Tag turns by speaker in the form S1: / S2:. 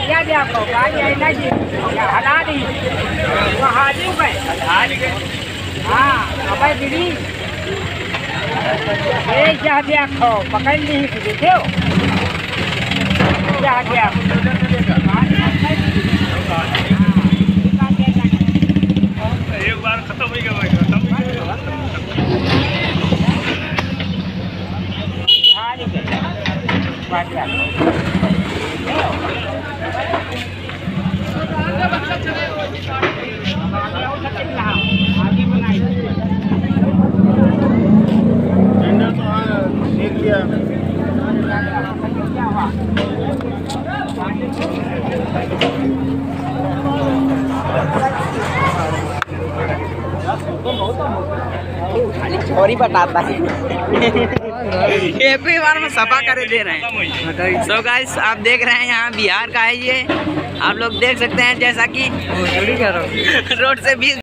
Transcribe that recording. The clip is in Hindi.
S1: क्या दिया आपको गाड़ी आई ना जी हला दी वो हाजी गए हाँ अब दीदी ये क्या दिया खो पकड़ ली देखो क्या दिया
S2: एक बार खत्म हो गया भाई खत्म हो गया
S1: छोरी बताता है एक भी बार में सफा करे दे रहे हैं। सो गाइस आप देख रहे हैं यहाँ बिहार का है ये, आप लोग देख सकते हैं जैसा कि रोड से 20